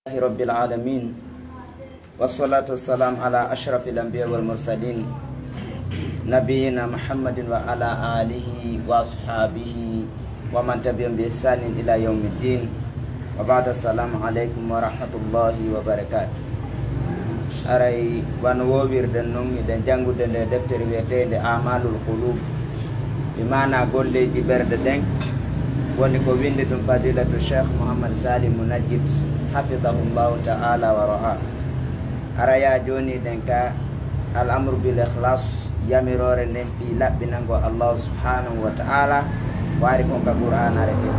رب العالمين والصلاة والسلام على أشرف الأنبياء والمرسلين نبينا محمد وعلى آله وأصحابه ومن تبعهم بإحسان إلى يوم الدين وبعد السلام عليكم ورحمة الله وبركاته أري ونوبر دنوم دنجانغو دن دفتر ويتين أعمال القلوب بمعنى قول لي جبر دنك ونكو ويند فضيلة الشيخ محمد سالم منجد hafizahullahu ta'ala wa ra'a araya joni denka al-amru bil ikhlas yamirore nen fi labbinango Allah subhanahu wa ta'ala wari kon ka Qur'an arete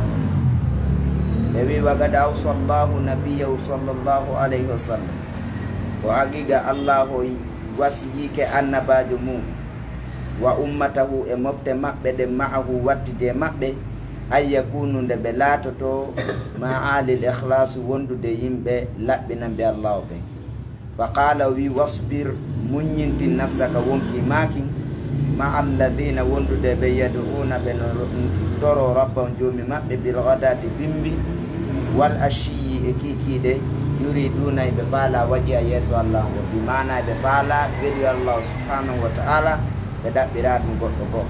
dewi wagada sallallahu nabiyyu sallallahu alaihi wasallam wa agiga Allah wasiyike annabajo mum wa ummatahu e mofte mabbe de ma'ahu wattide mabbe ay yakunu nde ɓe laatoto ma alil ikhlas wondude yimɓe laɓɓinanɓe Allah ɓe fa qala wi wasbir muññinti nafsaka wonki maki ma alladina wondude ɓe yad'una ɓe no toro rabban joomi maɓɓe bil ghadati bimbi wal ashiyi e kikiɗe yuriduna ɓe faala waji a yeeso Allah o bi mana ɓe faala weli Allah subhanahu wa ta'ala ɓe ɗaɓɓira ɗum goɗɗo goo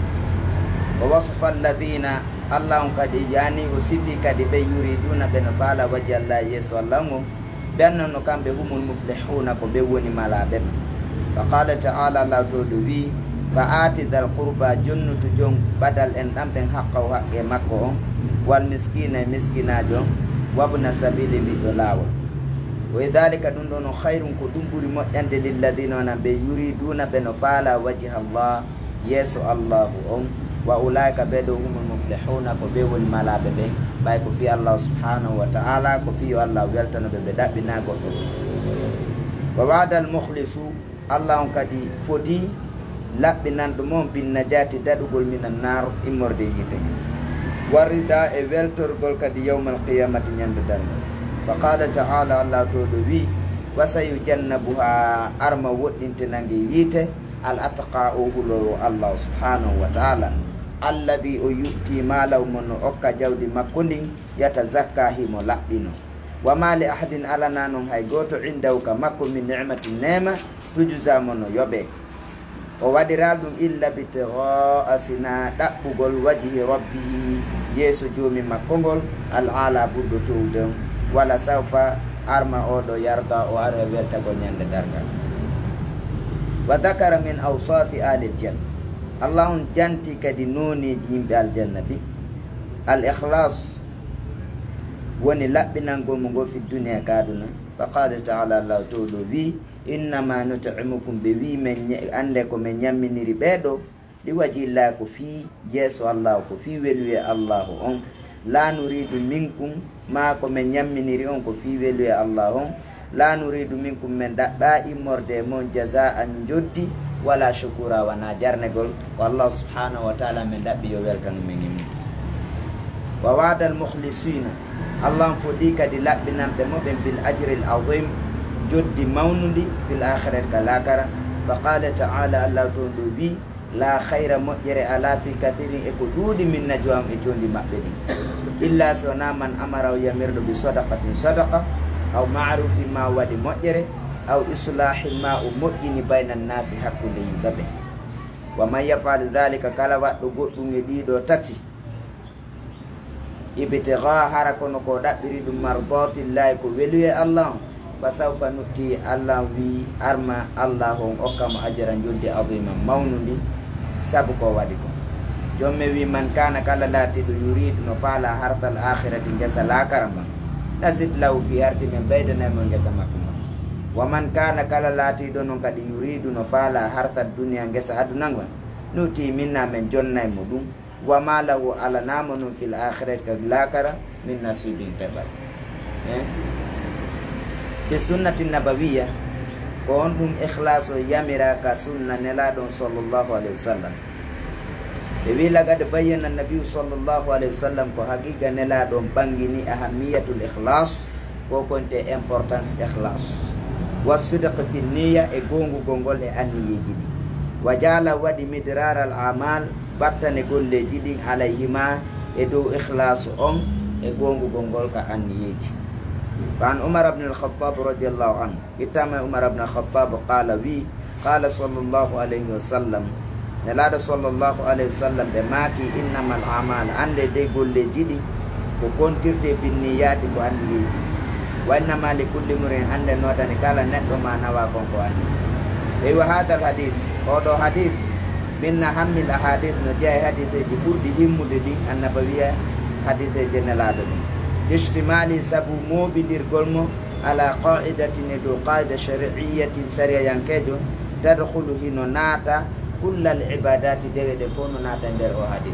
wa wasfa alladina Allah on kadi yani o sifi kadi ɓe yuriduna ɓe no faala waji Allah yeeso Allah o ɓenno no kamɓe humul muflihuna ko ɓe woni malaɓe fa qala ta'ala Allah to ɗo wi fa ati dal qurba jonnutu jon ɓadal en ɗamɓen haqqa o haqqe makko on wal miskina e miskinajo wabna sabili ɓiɗɗo laawol wa dhalika ɗum ɗo no hayrum ko ɗum ɓuri moƴƴande lilladina ona ɓe yuriduna ɓe no faala waji Allah yeeso Allahu on wa ulaika bedo humul muflihuna ko be woni malabe be bay ko fi Allah subhanahu wa ta'ala ko fi Allah weltano be dabbina goddo wa wa'da al mukhlisu Allah on kadi foti labbinan do mom bin najati dadugol minan nar immorde yite warida e weltorgol kadi yawmal qiyamati nyande dan fa qala ta'ala Allah to do wi wasayu jannabuha arma woddinte nangi yite al atqa uhulo Allah subhanahu wa ta'ala alladhi yu'ti malaw mon okka jawdi makko ndin yatazakka himo labbino wa mali ahadin alana non hay goto indaw ka makko min ni'matin nema tujza mon yobe o wadira dum illa bitgha asina dabbugol wajhi rabbi yeso jomi makko gol al ala buddo towdon wala sawfa arma odo yarda o ara welta gol nyande dargal wa dhakara min awsafi ahli al-jannah Allah on janti kadi noneji yimɓe aljanna bi al ikhlas woni laɓɓinangol mo ngo fi duniya kaduna fa qala ta'ala Allah to ɗo wi innama nut'imukum ɓe wi men ande ko men ñamminiri ɓeɗo ɗi wajilla ko fi yeeso Allah ko fi welwi Allah on la nuridu minkum ma ko men ñamminiri on ko fi welwi Allah on la nuridu minkum men daɓɓa immorde mon jaza'an joddi wala shukura wana jarnegol wallahu subhanahu wa ta'ala men dabbi yo weltan men ngim wa wa'da al mukhlisina Allah fodi kadi labbinan be mo ben bil ajri al azim joddi mawnundi fil akhirati kalakara fa qala ta'ala Allah to do bi la khayra mujri ala fi kathirin e ko dudi min najwam e jondi mabbe di illa sona man amara yamirdu bi sadaqatin sadaqa aw ma'rufin ma wadi mujri aw islahi ma umujini bainan nasi hakkunde yimɓe wa man yafal dhalika kala waɗɗo goɗɗum e ɗiɗo tati ibtigha hara kono ko ɗaɓɓiri ɗum mardatillahi ko weli e Allah fa sawfa nutti Allah wi arma Allah on okkamo ajara joldi azima mawnundi sabu ko waɗi ko jomme wi man kana kala latiɗo yuridu no faala hartal akhirati gesa lakarama nasid law fi harti men ɓeydanamo gesa makko wa man kana kala latiɗo non kadi yuridu no faala harta dunya gesa aduna ngol nuti minna men jonnay mo ɗum wa ma lahu alanamo non fil akhirati ka lakara min nasibin tabal bi sunnati nabawiyya ko on ɗum ikhlas o yamira ka sunna nelaɗon sallllahu alayhi wa sallam ɓe wi lagade bayyana nabiyu sallllahu alayhi wa sallam ko haqiqa nelaɗon bangini ahamiyatul ikhlas ko konte importance ikhlas wasidq fi niyya e gongu gongol e anniyeji ɗi wa jala waɗi midrar al amal battane golleji ɗin alayhima e dow ikhlas on e gongu gongol ka anniyeji فعن عمر بن الخطاب رضي الله عنه إتام عمر بن الخطاب قال صلى الله عليه وسلم نلاد صلى الله عليه وسلم بماكي إنما الأعمال أن دي قول جدي وكنترت بالنيات وأني وإنما لكل مرين أن نوتني قال نتو ما نواكم وأني أيوة هذا الحديث هذا حديث من أهم الأحاديث نجاي حديث جبود هم دي النبوية حديث جنلاد اشتمالي سبو مو بدير قلمو على قاعدة ندو قاعدة شرعية سريع ينكجو تدخل هنا ناتا كل العبادات دي دفون ناتا ندر حديث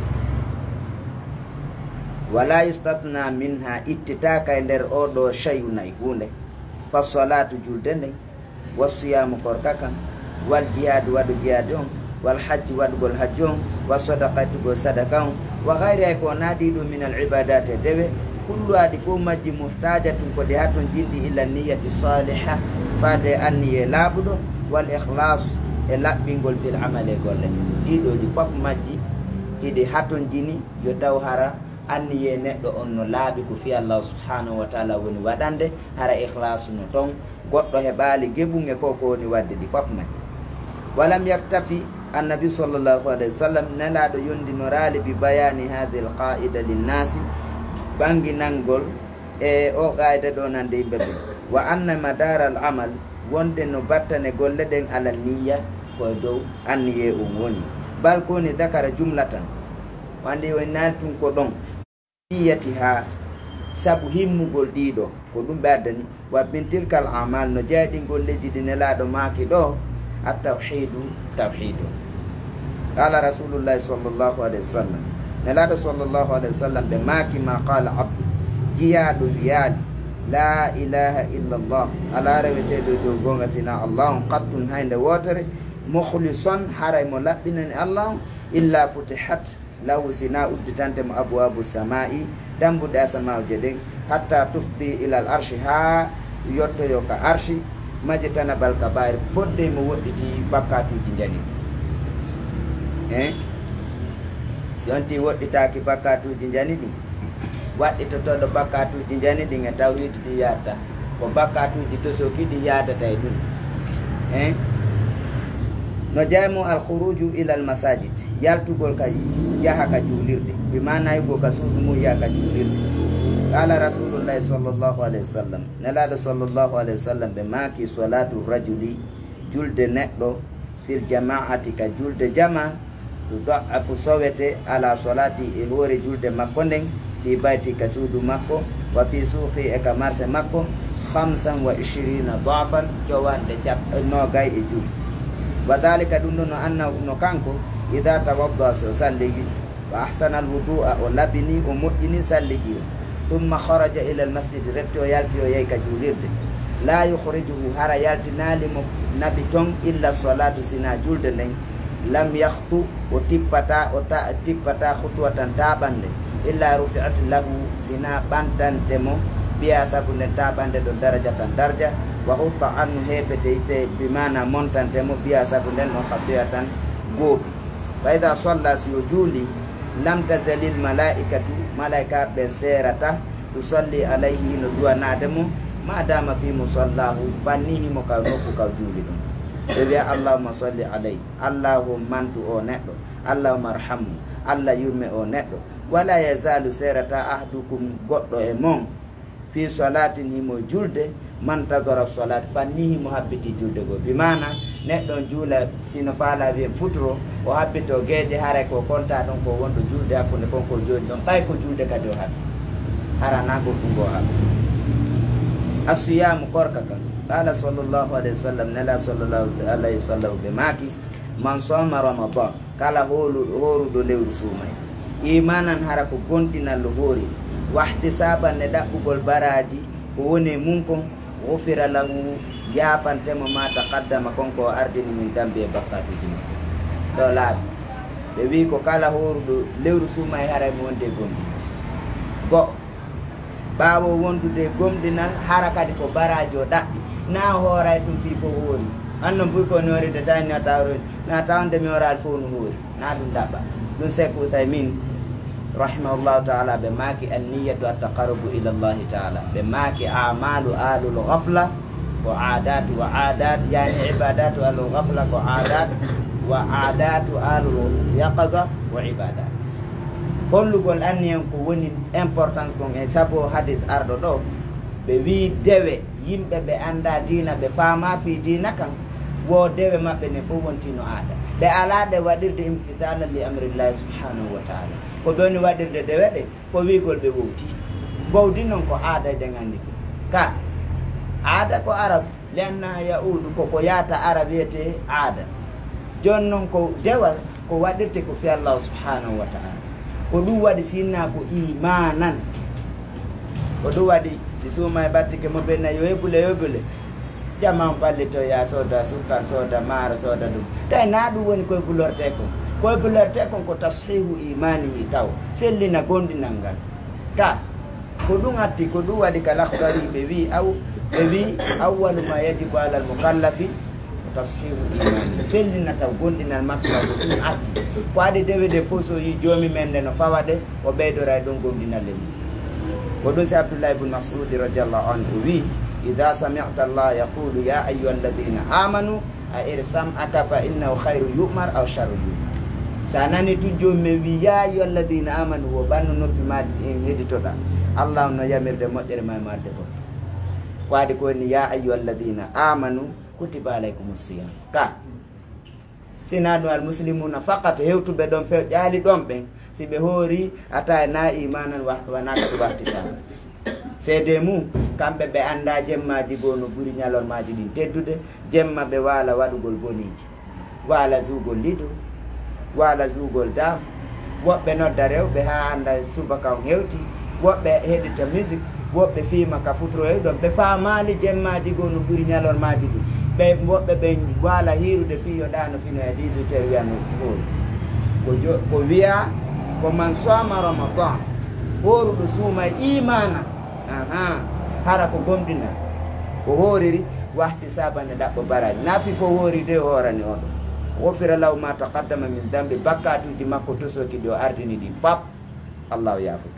ولا يستثنى منها اتتاكا ندر أودو شيء نيكون فالصلاة جلدن والصيام قركاكا والجهاد والجهادون والحج والحجون والصدقة والصدقون وغيرها يكون ناديد من العبادات دي كل هذه فومة محتاجة قدهات جندي إلى النية الصالحة فهذا النية لابد والإخلاص لا بنقول في العمل يقول إذا دي فومة إذا هاتون جيني يتوهر النية نقل أنه لابك في الله سبحانه وتعالى ونودند هر إخلاص نتون قد هبالي جبون يكوكو نود دي فومة ولم يكتفي النبي صلى الله عليه وسلم نلاد يندي نرالي ببيان هذه القاعدة للناس bangi nangol o gaida do nande bebe wa anna madar al amal wonde no battane golle den ala niyya ko dow anniye woni bal ko ni dakara jumlatan wande wonal tun ko don niyatiha sabu himmugol dido ko dum badani wa bintil kal amal no jadi golleji dine laado maki do at tawhidu qala rasulullah sallallahu alaihi wasallam نلاد صلى الله عليه وسلم بماكي ما قال عبد جياد ريال لا إله إلا الله على رويته دو غونغا سينا الله قد هاين ووتر مخلصا حرم لبنا الله إلا فتحت له سينا أبدتانتم أبواب السماء دمبو دا سماء جدين حتى تفضي إلى الأرش ها يوتو يوكا أرشي مجتنا بالكبائر فدي موتي بكاتو جنجاني Sonti woditaki bakatu jinjani di wadi totodo bakatu jinjani di ngatawi di yata ko bakatu jitosoki di yata taidu no jamu al khuruju ila al masajid yaltugol ka yaha ka julirde bi mana yugo ka sudu mu ya ka julirde qala rasulullah sallallahu alaihi wasallam nalado sallallahu alaihi wasallam be maki salatu rajuli julde neddo fil jama'ati ka julde jama tudha'afu sawete ala salati e hore julde makko nden fi bayti kasudu makko wa fi suqi e kamarse makko 25 dhafan jawande jab no gay e julde wadhalika dunno anna no kanko idha tawadda salligi wa ahsana alwudu'a wa labini umujini salligi thumma kharaja ila almasjid retto yalti o yey ka julirde la yukhrijuhu hara yalti nalimo nabi ton illa salatu sina julde nden lam yakhtu o tippata khutwatan tabande illa rufi'at lahu sina bantantemo biya sabunde tabande do darajatan darja wa hutta annu hefete ite bimana montantemo biya sabunde no khabiyatan gobi fa idha salla sujuli lam tazalil malaikatu malaika ben serata tusalli alayhi no duwa nademo madama fi musallahu bannihi mo ka nokku ka juli dum Ewe Allahumma salli alayhi Allahumma mantu o neddo Allahumma arhamhu Allah yurme o neddo wala yazalu serata ahdukum goddo e mon fi salatin himo julde man tadara salat fannihi mo habbiti julde go bi mana neddo jula sino fala be futuro o habbito geje hare ko konta don ko wondo julde hakkunde konko joni don tay ko julde kadi o habbi hara nago fungo habbi asiyam korkaka qala sallallahu alaihi wasallam nala sallallahu alaihi wasallam bimaki man sama ramadan kala horu do lewru sumay imanan hara ko gontinal hori wahtisaban ne dabbugol baraji ko woni munko ofira lahu yafantemo ma taqaddama konko ardini min dambe bakkatuji do laabi be wi ko kala horu do lewru sumay hara mo wonde gondi go bawo wondude gomdinal hara kadi ko baraji o dabbi na horay tum fi fo hori annon buy ko nori de sani na tawde mi oral fo no hori na dum dabba dum seku tay min rahimahullahu ta'ala ɓe maaki anniyatu attaqarrubu ila llahi ta'ala ɓe maaki amalu alul ghafla ko adat wa adat yani ibadatu alul ghafla ko adat wa adatu alul yaqada wa ibadat hollugol anniyen ko woni importance kon e sabo hadith arɗo ɗo ɓe wi dewe yimɓe ɓe anda dina ɓe faama fi dina kan wo dewe maɓɓe ne fof wontino aada ɓe alaɗe waɗirde imtithalan li amrillahi subhanahu wa taala ko ɓewni waɗirde dewe ɗe ko wigol ɓe wowti bowdi noon ko aada e gandi ka aada ko arab lenna yaudu koko yata arab wiyete aada joni noon ko dewal ko waɗirte ko fi allahu subhanahu wa taala ko ɗum waɗi sinna ko imanan ko ɗum waɗi si suuma e battike mo ɓenna yo heɓule jaman ballito ya soda sukar soda maaro soda ɗum tawi na ɗum woni koye bulorte kon koye bulorte kon ko tashihu imanihi taw sellina gondinal ngal ka ko ɗum hatti ko ɗum waɗi ka lahdari ɓe wi awwalu ma yajibu ala al mukallafi tashihu imani sellina taw gondinal makko ko ɗum atti ko adi dewe de fof so yi joomi men nde no fawa ɗe o ɓeydora e ɗon gondinal le ni ko ɗum si abdullah ibne masudi radiallahu anhu wi ida samicta allah yaqulu ya ayuha alladina amanu a ir sam'aka fa innahu hayru yumar aw charru yumar sa nani tu jomum wi ya ayuha alladina amanu wo ɓanno noppi ma heɗitoɗa allah no yamirde moƴƴere ma madde ko ko adi ko woni ya ayuha alladina amanu kutiba alaykum siyam ka sina ɗum almuslimuna fakat hewtuɓe ɗon few ƴaali ɗon ɓen si ɓe hoori ata na imanan wanaka ɗum wahtisama seede mum kamɓe ɓe anda jemmaji goo no ɓuuri ñalormaji ɗin teddude jemma ɓe waala waɗugol boniji waala zugol lido waala zugol dam woɓɓe nodda rewɓe ha anda subaka on hewti woɓɓe heɗita musique woɓɓe fiima ka futuro hewɗon ɓe faamali jemmaji goo no ɓuuri ñalormaji ɗin ɓe woɓɓe ɓe waala hirude fiyo ɗano fino e 18 heures wiyano hoori ko wiya ko man soma ramadan horuɗo suuma imana hara ko gomdina ko hooriri wahti sabane ɗaɓɓo baraji nafi fo hoori de hoorani oɗo wofira law ma taqaddama min dambi bakkatuji makko tosoki ɗi o ardini ɗi fab allahu yafutu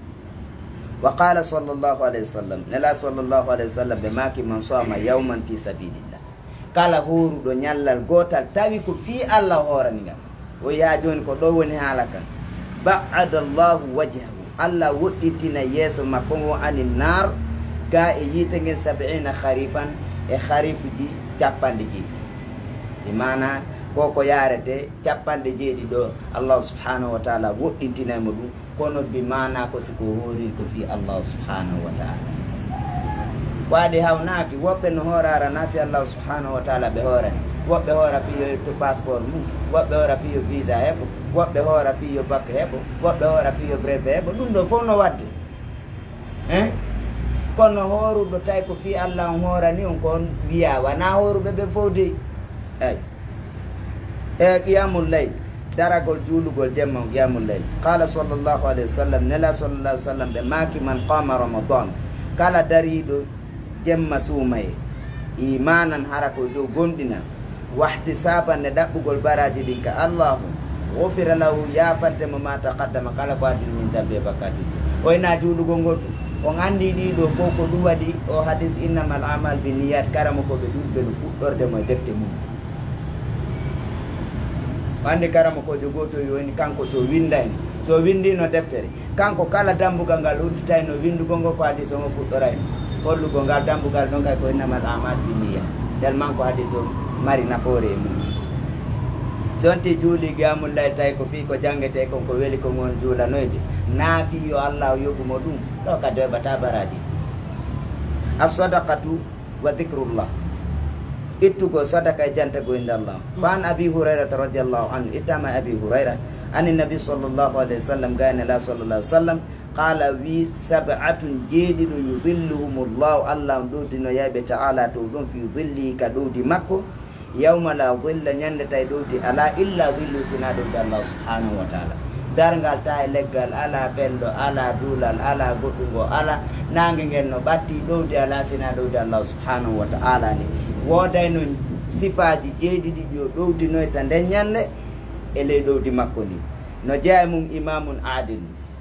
wa qala sallllahu alayhi wa sallam nela sallllahu alayhi wa sallam ɓe maki man soma yawman fi sabilillah kala horuɗo ñallal gotal tawi ko fi allah hoorani ngal o yaa joni ko ɗo woni haala kan ba'ada llahu wajhahu allah woɗɗitina yeeso makko ngo ani nar ga e yiite ngen 70 harifan e harifuji 50 e mana koko yarete 50 ɗo allah subhanahu wa taala woɗɗintinaymo ɗum kono bi mana ko siko hoori ko fi allah subhanahu wa taala waɗi hawnaki woɓɓe no hoorara nafi allah subhanahu wa taala ɓe hoorani woɓɓe hoora fiyo to passeport mum woɓɓe hoora fiyo visa heɓo woɓɓe hoora fiyo bakke heɓo woɓɓe hoora fiyo brevet heɓo ɗum ɗo fof no wadde kono hooruɗo tawi ko fi allah on hoorani on ko on wiya wona hooruɓe ɓe fof de eyi e qiyamul layl daragol juulugol jemma on qiyamul layl qala sallllahu alayhi wa sallam nela sallallah alih w sallam ɓe maaki man qama ramadan kala dariɗo jemma suumaye imanan hara koye dow gonɗina wahti sabanne ɗaɓɓugol baraji ɗin ka allahu wofira lahu yafantemo ma taqaddama kala ko addini min dambe bakkati oyna juulugol ngol on andi ɗiɗo fof ko ɗum waɗi o hadis innamal amal bi niyat karama koɓe ɗuɗɓe no fuɗɗordemo e defte mum andi karama kojo goto woni kanko so windani so windino deftere kanko kala dambugal ngal udditay no windugol ngol ko hadis omo fuɗɗorayno hollugol ngal dambugal ɗon kay ko innamal amal bi niyat tellement ko hadis o mari nafoore e mum sonti juuli qiyamul layl tawi ko fi ko jangete kon ko weli ko ngon juulanoyde naafi yo allah o yoɓumo ɗum ɗo kadi heɓata baraji as-sadaqatu wa dhikrullah ittugo sadaka e jantago inde allah fa an abi hurairata radiallahu anhu ittama abi hurayra ani nabi sallllahu alayhi wa sallam gayne la sallallah alih w sallam qala wi sab'atun jeeɗiɗo yudhilluhumullahu allah on ɗowdino yayɓe taala dow ɗon fi dhillihi ka ɗowdi makko yawma la dhilla ñande tawi ɗowdi ala illa dhillu sina ɗowdi allah subhanahu wa taala dargal ta e leggal ala ɓenɗo ala duulal ala goɗɗugo ala nangue ngel no ɓatti ɗowdi ala sina ɗowdi allah subhanahu wa taala ni woodayno sifaji jeeɗiɗi ɗi o ɗowdinoyta nden ñande e ley ɗowdi makko ndi no jeeya mum imamun adil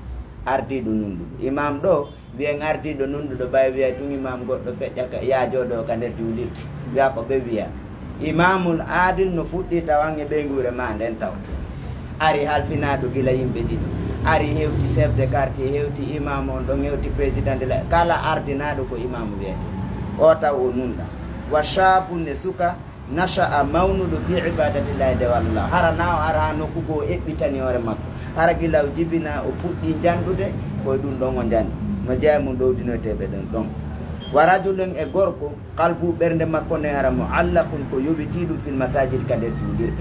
ardiɗo nunduɗo imam ɗo wiyen ardiɗo nunduɗo ɓay wiya tun imam goɗɗo feƴƴa ka yaajoɗo ka nder juulirde wiya ko ɓe wiya imamul adil no fuɗɗi tawan e ɓeygure ma nden taw ari halfinaɗo gila yimɓe ɗiɗo ari hewti chef de quartier hewti imam on ɗon hewti président de la kala ardinaɗo ko imam wiyete o taw o nunda wa shabun e suka nasha'a mawnuɗo fi ibadatillahi de wallah hara na o ara ha nokku go o eɓɓitani hoore makko hara gila o jibina o fuɗɗi janɗude koye ɗum ɗon o jandi mo jeeya mum ɗowdinoteɓe ɗon ɗon wa rajulun e gorko qalbu ɓernde makko ne hara muallaqun ko yoɓiti ɗum fil masajid ka nder juulirɗe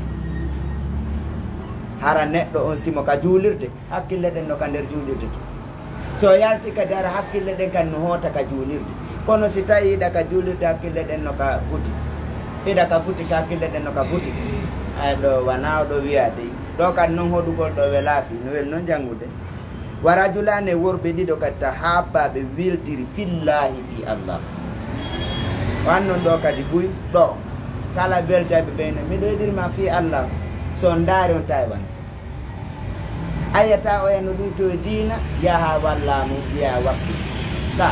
hara neɗɗo on simo ka juulirde hakkille ɗen no ka nder juulirde to so yalti kadi hara hakkille ɗen kadi no hoota ka juulirde kono si tawi yiɗa ka juulirde hakkille ɗen no ka buti ida ka buti ka hakkille ɗen no ka buti ay ɗo wana oɗo wiyade ɗo kadi noon hoɗugol ɗo welaafi no wel noon janngude wa rajulane worɓe ɗiɗo kadi ta haabbaɓe wildiri fillahi fi allah wannon ɗo kadi buy ɗo kala weltaɓe ɓeyna miɗo yiɗirma fi allah so ndaari on tawi wan ayata o yano ɗum to e diina yaha wallamo wiya wakki ka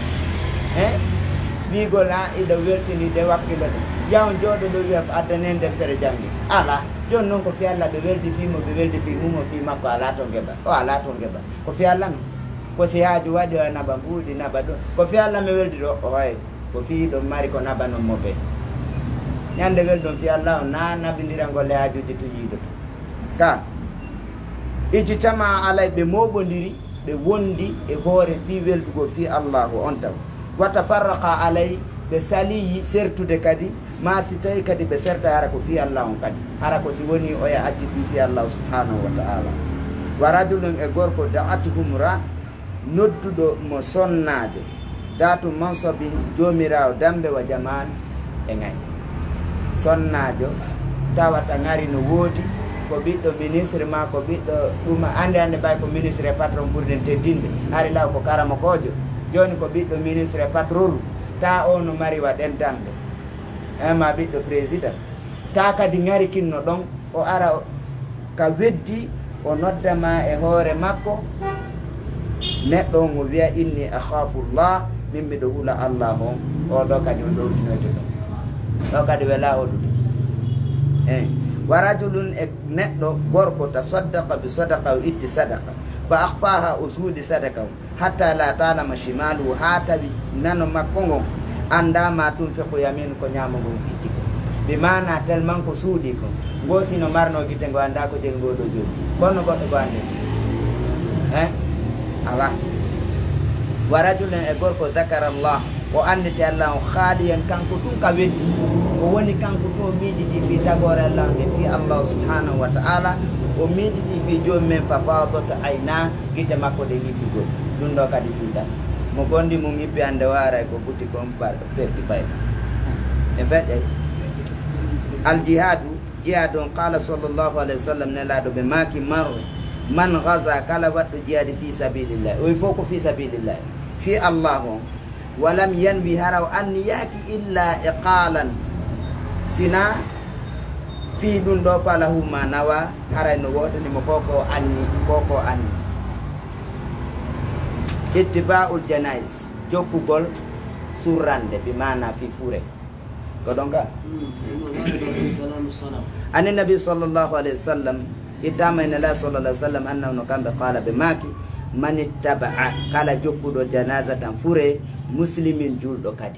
wigol ha iɗo welsinide wakkilo ɗe yawon jooɗo ɗo wiya ko addanen deftere jangi ala joni noon ko fi allah ɓe weldi fimo ɓe weldi fi mumo fi makko ala to geɓa o ala to geɓa ko fi allah no ko si haaju waɗi o naɓa mbuuɗi naɓa ɗon ko fi allah mi weldi ɗo o hoye ko fi ɗon mari ko naɓa non mo ɓe ñande welɗon fi allah o na naɓidira golle haajuji to yiiɗo to ka ijtama alay ɓe moɓodiri ɓe wondi e hoore fi weldugo fi allahu on taw wa tafarraqa alay ɓe saliyi sertude kadi ma si tawi kadi ɓe serta hara ko fi allah on kadi hara ko si woni oya ajjiɗi fi allah subhanahu wa ta'ala wa rajulun e gorko da'atuhum ra nodduɗo mo sonnajo datu mansobin jomirawo dambe wa jaman e ngay sonnajo tawata ngari no woodi ko ɓiɗɗo ministre ma ko ɓiɗɗo ɗuma ande ɓay ko ministre e patron ɓurden teddinde hari law ko karama kojo joni ko ɓiɗɗo ministre e patron ta o no mari waɗen dambe ma ɓiɗɗo président ta kadi ngari kinno ɗon o ara ka weddi o noddama e hoore makko neɗɗo on o wiya inni akhafullah min miɗo hula allah on oɗo kadi on ɗowdinoyto ɗon ɗo kadi wela hoɗude wa rajulun e neɗɗo gorko tasaddaqa bi sadaqa o itti sadaqa fa akhfaha o suudi sadaka o hatta la talama shimaluhu ha tawi nano makko ngon andama tunfiqu yamin ko ñamo ngon itti ko bi mana tellement ko suudi ko ngosino marno guite ngo anda ko jeni ngoɗo joni kono goɗɗo go ande ala wa rajulun e gorko dakara allah o andite allah o haaliyan kanko ɗum ka weddi o woni kanko ɗum o miijiti fi tagore allah nde fi allah subhanahu wa ta'ala o miijiti fi joni men fa fadoto ayna guite makko ɗe ñibbigol ɗum ɗo kadi ɗumɗa mo gondi mo ñibbi ande waray ko buti kon perti fayda e feƴƴay aljihadu jihad on qala sallllahu alayhi wa sallam nelaɗo ɓe maki marre man gaza kala waɗɗo jihadi fi sabilillah o fof ko fi sabilillah fi allah on walam yanwi haraw anni yaaki illa iqalan sina fi ɗum ɗo falahu ma nawa haray no woɗanimo koko anni ittiba'ul janais jokkugol surrande bi mana fi fure ko ɗon ga ani nabi sallllahu alayhi wa sallam ittama ene la sallallah alih w sallam annahu no kamɓe qala ɓe maki man ittaba'a kala jokkuɗo janaza tan fure muslimin julɗo kadi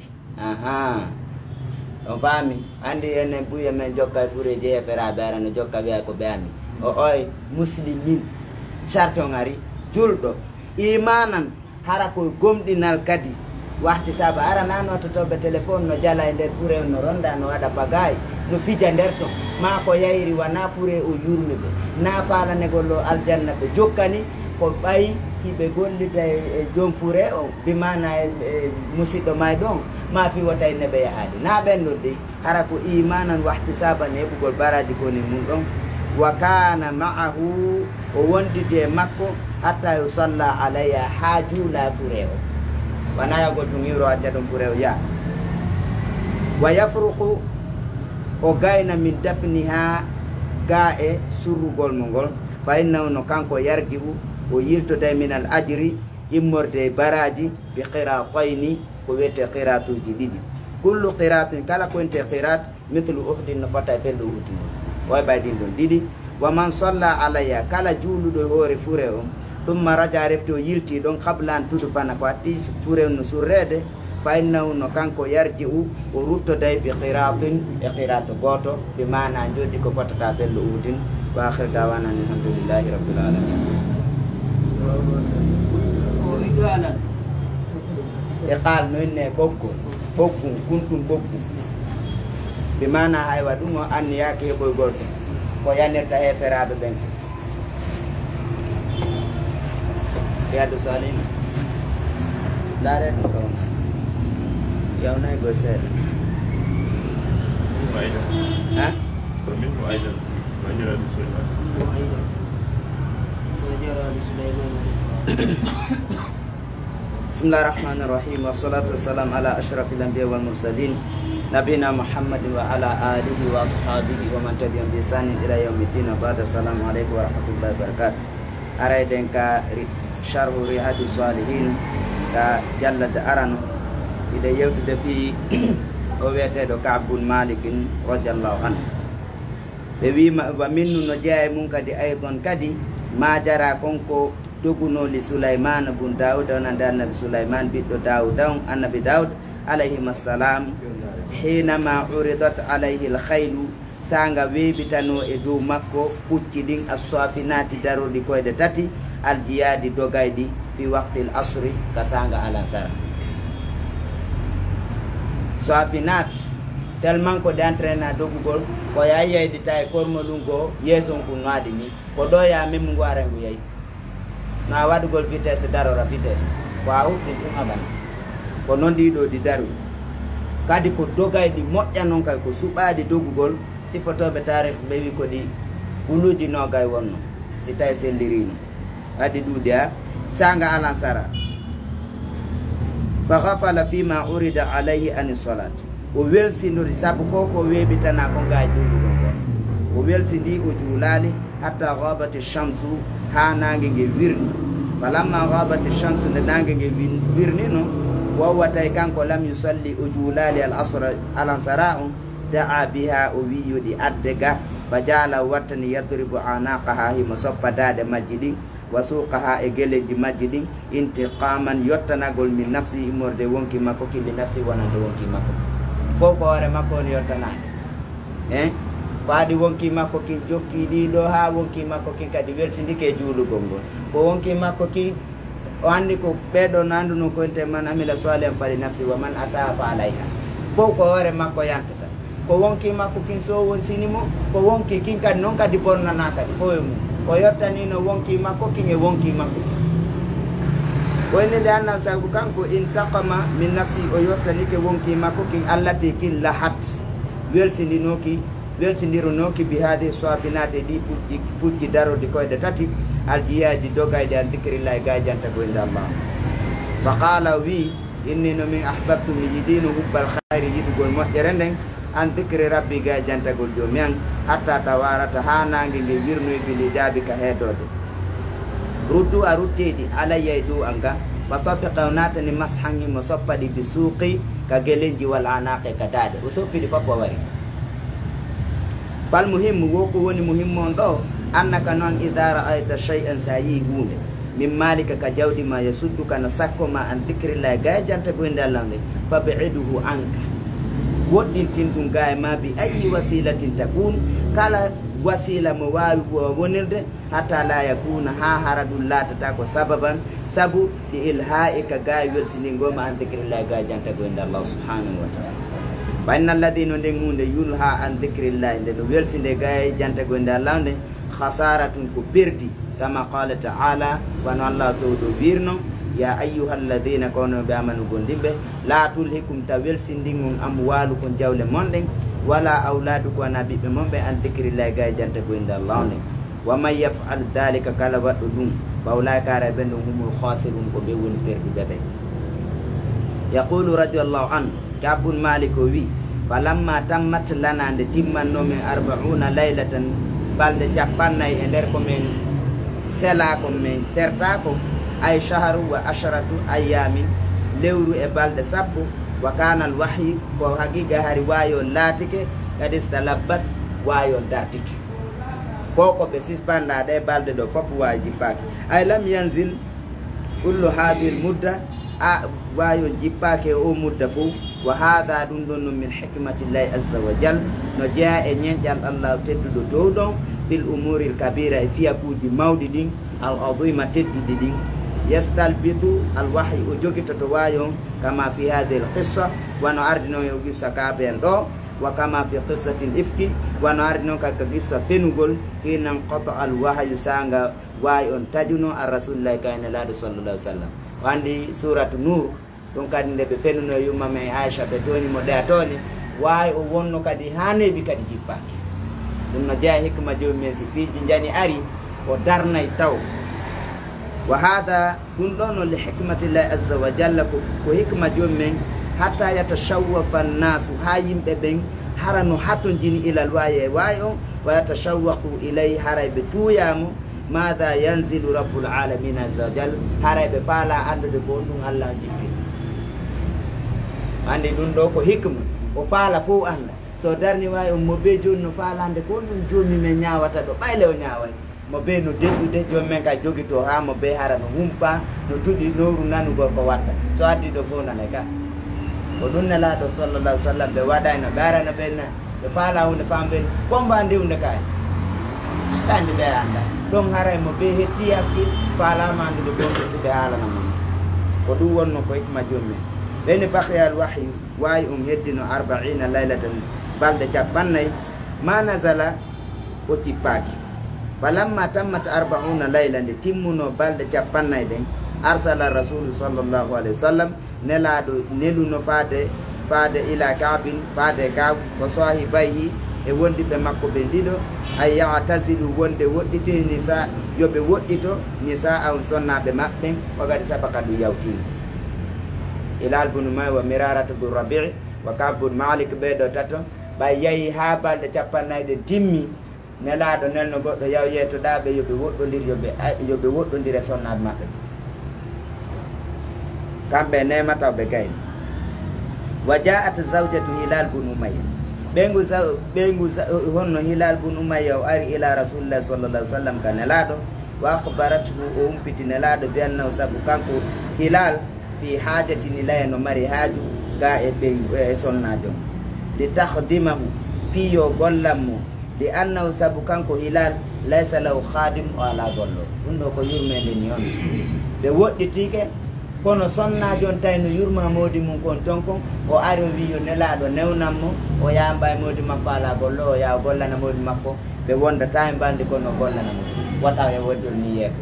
on faami andi enen ɓuya men jokka fure jeeya feraɓe ara no jokka wiya ko ɓeyami o oy muslimin charte on ari julɗo imanan hara koye gomɗinal kadi wahti saabu ara nanototoɓe téléphone no jala e nder fure no ronda no waɗa bagay no fija nder ton ma ko yayri wana fure o yurmi ɓe na falanegol o aljanna ɓe jokkani ko ɓayi hiɓe gollita e joom fure o bimana e musidɗo may ɗon ma fi wata e neɓe yahade na ɓenɗon de hara ko imanan wahti saban heɓugol baraji koni mum ɗon wa kana ma'ahu o wondide e makko hatta yusalla alayha ha juula fure o wana yagol tum yiro acca ɗum fure o yaa wa yafruhu o gayna min dafniha ga e surrugol mo ngol fa innahu no kanko yarji u o yiltoday min al ajri immorde baraji bi qiratayni ko wiyete qiratuji ɗiɗi kullu qiratin kala ko wonte qirat mithlu uhdin no fota e pello uhdi way baydin ɗon ɗiɗi wa man salla alayya kala juuluɗo hoore fure on thumma raja refti o yilti ɗon qabla an tudfana ko atti fure on no surrede fa innahu no kanko yarji o ruttoday bi qiratin e qiratu goto bi mana joddi ko fotata pello uhdin wa akhir dawana alhamdulillahi rabbil alamin e qaal no inne ɓoggol ɓoggum kuntum ɓoggum bi mana haywa ɗum o anniyaki heɓoygol ɗum ko yanirta heferaɓe ɓen yaddu salima laare ɗum ko yawnay goy seeɗa ha Bismillahirrahmanirrahim. Wassalatu wassalamu ala ashrafil anbiya wal mursalin nabina Muhammadin wa ala alihi wa ashabihi wa man tabi'ahum bi ihsanin ila yaumiddin. Ba'da assalamu alaikum wa rahmatullahi wa barakatuh. Aray den ka sharhu riyadus salihin ka jallade arano ide yewtude fi o wiyeteɗo Ka'b bin Malik radiyallahu anhu. ɓe wima wa minnu no jeeya mum kadi aydon kadi ma jara konko dogunoli Souleymane bun Daoud onande annabi Souleymane ɓiɗɗo Daoud on annabi Daoud alayhim assalam hinama uridat alayhi l khaylu sanga weɓitano e dow makko pucci ɗin assafinati daroɗi koyɗe tati aljiyadi dogayɗi fi waqtil asri ka sanga alansara safinat tellement ko de entraîna dogugol ko yayi yeydi tay kormolum go yeson ko ngadi ni ko do ya mem ngo ara ngu yayi na wadugol vitesse darora vitesse ko a hubbi ɗum abana ko non ɗiɗo ɗi daru kadi ko dogayɗi moƴƴa noon kay ko suɓaɗi dogugol sifotoɓe tarih ɓe wi ko ɗi uluji nogay wonno si tawi sellirino adi ɗuuɗi a sanga alansara fa ghafala fima urida alayhi ani salat o welsindori sabu ko weɓitana ko nga juulugo ngon o welsindi o juulali hatta ghabati shamsu ha nangue ngue wirni falamma ghabati shamsu nde nangue ngue wirni no wowwatay kanko lam yusalli o juulali al asra alansara on da'a biha o wi yoɗi adde ga fa jala wattani yadribu anaqaha himo soppa dade majji ɗin wa suqaha e geleji majji ɗin intiqaman yottanagol min nafsi immorde wonki makko killi nafsi wonande wonki makko fof ko hoore makko woni yottanade waɗi wonki makko kin jokki ɗiɗo ha wonki makko kin kadi welsindike juulugol ngol ko wonki makko kin o andi ko ɓeɗo nanduno konte man amila solen fali nafsi wa man asaa fa alayha fof ko hoore makko yantata ko wonki makko kin so won sinimo ko wonki kin kadi noon kadi bonnana kadi fo e mum ko yottanino wonki makko kin e wonki makko kin wonde anna sabu kanko intaqama min nafsi o yottanike wonki makko kin allati kin lahat welsindironoki bi hade soafinate ɗi pucci darode koyɗe tati aljiyaji dogayde an dicrillahi gajanta goyde Allah fa qala wi inni no min ahbabtu mi yiɗino hubbal hayri yiɗugol moƴƴere nden an dicri rabbi gajantagol jomi an hatta tawarata ha nangue ngue wirnoy bili jaabi ka heedode ruddu a rutteɗi alayya e dow an ga wa tafiqa natani mashangi mo soppaɗi bi suuqi ka gelenji wal anaqe ka daade o soppiɗi fof o wari fal muhimmu wo ko woni muhimmu on ɗo annaka noon ida ra'ayta shay'an sa yi hunde min malika ka jawdi ma yasudduka no sakko ma an dicrillah ga janta goynde Allah nde fabi'iduhu anka woɗɗintin ɗum ga e ma bi ayi wasilatin takun kala wasila mo wawi wonirde hatta la yakuna ha hara ɗum latata ko sababan sabu ɗi ilha'ika ga welsindingoma an dicrillah ga janta goynde Allah subhanahu wa taala fa inna alladina nden hunde yulha an dicrillah nde no welsinde ga e janta goynde Allah nde khasaratun ko perdi kama qala ta'ala wano Allah to do wirno ya ayyuhalladhina kono be amanu gondimbe la tulhikum tawelsindingun amwalu kon jawle monɗen wala auladu ko nabiɓe monɓe an dicrillah ga janta goynde Allah nde wa man yaf'al dhalika kala waɗɗo ɗum bawla kara ɓe ɗum humul khasirun ko ɓe woni perduɓe ɓe yaqulu radiyallahu an Ka'b bin Malik o wi falamma tammat lana nde timmannomin 40 laylatan balɗe 40 e nder komin selako men tertako ay shahru wa asharatu ayamin lewru e balde sabbo wa kana al wahyi ko haqiqa hari wayo latike kadis talabbat wayo dartike koko be sispanda de balde do fop waji paki ay lam yanzil kullu hadhihi al mudda a wayo jippake o mudda fu wa hada dum don min hikmati llahi azza wa jal no jaa e nyenjal Allah teddudo dow don fil umuri al kabira e fiyakuji mawdi din al azima teddude din yastalbitu al wahyi o jogito to wayo kama fi hadhihi al qissa wa no ardino yo gissa kaben do wa kama fi qissati al ifki wa no ardino ka gissa fenugol hinan qata al wahyu sanga wayo on tajuno ar rasulullah kayna la sallallahu alaihi wasallam wandi suratu nur don kadi nde be fenuno yumma me Aisha be toni mo da toni wayo o wonno kadi hanebi kadi jippaki dum no jaa hikma jomi si piji jani ari o darnay taw wa hada dum don li hikmati llahi azza wa jalla ko hikma jomi hatta yatashawwafa an-nas hayimbe ben harano hatonjini ila alwaye wayo wa yatashawwaqu ilay haraybe tuyamu mada yanzilu rabbul alamin azza wa jalla haraybe fala andude ko dum Allah jippi ande dum do ko hikma o fala fu anda so darni wayo mo be jonno falande ko dum jomi men nyaawata do bayle o nyaaway mo be no deddude jom men ka jogito ha mo be harano humpa no tudi noru nanugo ko wadda so addi do fo nane ka ko dum nela do sallallahu alaihi wasallam be wadayno darana benna be fala hunde fambe komba ande hunde kay tande be anda don haray mo be hetti afki fala mande do bonde sibe halana mo ko dum wonno ko hikma jomi bene baqiya al wahyu way heddino 40 laylatan balde capannay ma nazala o tippaki falamma tammat 40 laylan de timmuno balde capannay den arsala rasul sallallahu alaihi wasallam nelado neluno faade ila kabin faade kab ko sahibayhi e wondi be makko be dido ay ya'tazilu wonde woddite nisa yobe woddito nisa aw sonnabe mabbe wagadi sabaka du yawti ilal bunu may wa mirarat bu rabi' wa kabun malik bedo tato bay yayi ha balde capannay de timmi nelado nelno goddo yaw yeto dabe yobe woddodir yobe woddondire sonnabe mabbe kambe nemata be gay wajaat zawjatu hilal bin umayya bengu honno hilal bin umayya ari ila rasulullah sallallahu alaihi wasallam kanelado wa akhbaratu umpiti nelado bi anna sabu kanko hilal fi hajati nilayno mari haju ga e be sonnajo li takhdimahu fi yo gollammo li anna sabu kanko hilal laysa law khadim wala gollo dundo ko yurmende ni on be wodditike kono sonnajo tayno yurma modi mun kon tonkon o ari wi yo nelado newnammo o yamba e modi makko ala gollo o ya gollana modi makko be wonda time bande kono gollana mo wata e woddol ni yeko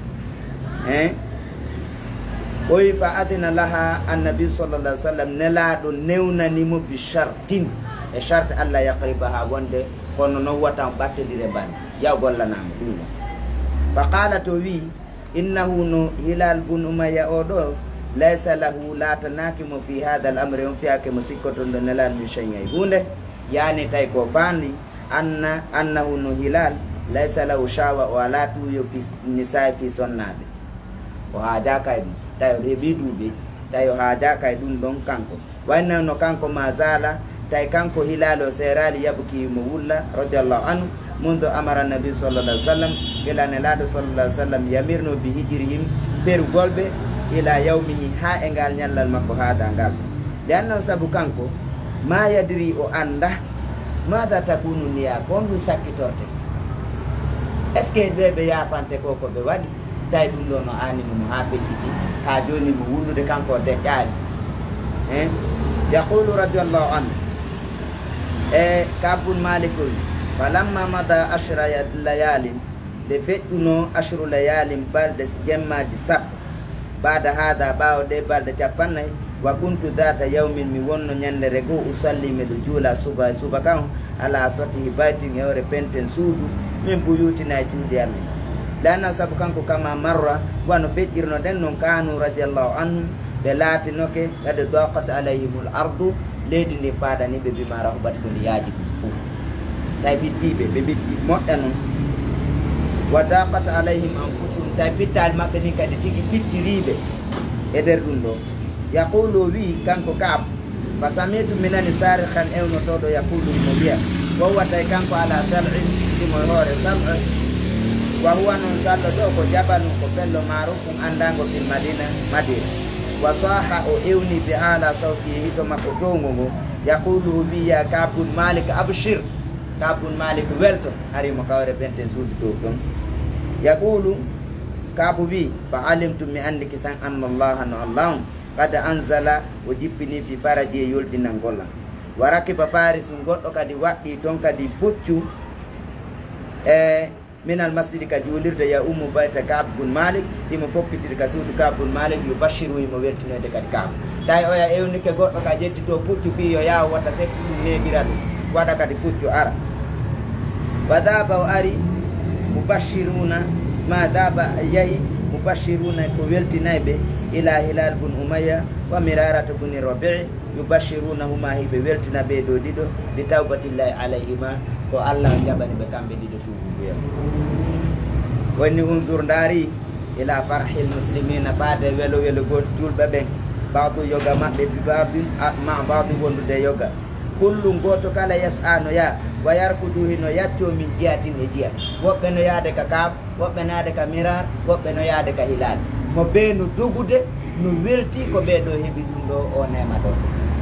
oyi fa adina laha annabi sallallahu alaihi wasallam nelado newnani mo bi shartin e shart alla yaqribaha wonde kono no wata battedire ban ya gollanama dum fa qala to wi innahu no hilal bun umayya odo laysa lahu la tanakimu fi hadha al-amri fi ake musikoto ndo nelal mi shay'ay hunde yani tay ko fandi annahu no hilal laysa lahu shawa wala tu yo fi nisa fi sonnabe o haja kay tayo hebi dubi tayo haja kay dum don kanko wayna no kanko mazala tay kanko hilalo serali yabki muwulla radiyallahu anhu mundu amara nabi sallallahu alaihi wasallam kila nelado sallallahu alaihi wasallam yamirno bi hijrihim per golbe ila yawmihi ha engal nyallal makko hada ngal lianna sabu kanko ma yadri o anda mada takunu niya kon mi sakkitorte est ce que bebe ya fante koko be wadi tay dum do no ani no ha bedditi ha joni mo wulude kanko de jaali yaqulu radiyallahu anhu kabun malikul falamma mada ashra layalin de fedduno ashru layalin balde jemmaji sab bada hada bawo de balde capannay wa kuntu data yawmin mi wonno nyandere go usalli me do jula suba kan ala soti baitin yore penten suudu min buyutina juudi amin lana sabu kanko kama marra wano fejirno den non kanu radiyallahu anhu be lati noke gade daqat alayhimul ardu leydi ndi faadani be bima rahubat ko ndi yaaji fu tay bittibe be bitti modda non wa daqat alayhim anfusuhum tawi pittal maɓɓe ni kadi tigi pittiriɓe e nder ɗum ɗo. Yaqulu wi kanko Ka'b fa samitu minani sarikhan ewnotoɗo yaqulu mo wiya wowa tawi kanko ala sal'in ɗimo hoore sal'a wa huwa noon sallo ɗo ko jabalum ko pello marufum andango fil madina wa saha o ewni bi ala sawti hito makko tongo ngo yaqulu biya Ka'bun Malik abshir Ka'bun Malik welto harimo kawre bente suudu dow ɗon. Yaqulu Ka'bu bi fa alimtu mi andi kisan anna allaha no allah qad anzala o jippini fi faraji e yoldinal golla wa rakiba farisum goɗɗo kadi waɗɗi ton kadi puccu minal masjidi ka julirde ya ummu bayta Ka'bun Malik imo fokkitiri ka suudu Ka'bun Malik yubashiru imo weltinoyde kadi Ka'b tawi oya ewnike goɗɗo ka jetti to puccu fi yo yaw wata sekku ɗum nemira ɗum waɗa kadi puccu ara wa daba o ari mubashiruna ma daba yahi mubashiruna ko weltinayɓe ila Hilal bun Umayya wa Mirarata buni Rabi'i yubashiruna huma hiɓe weltina ɓe ɗo ɗiɗo bi tawbatillahi alayhima ko Allah jaɓani ɓe kamɓe ɗiɗo tuubuya. Wonni undur ndaari ila farhil muslimina ɓaade welo go julɓe ɓen badu yoga maɓɓe bi badu ma badu wondude yoga kullu goto kala yas'a no ya wa yarkudu hino yacco min jiyatin e jiya woɓɓe no yaade ka Ka'b woɓɓe naade ka Mirar woɓɓe no yaade ka Hilal mo ɓe no dogude no welti ko ɓeɗo heɓi ɗum ɗo o nema ɗo.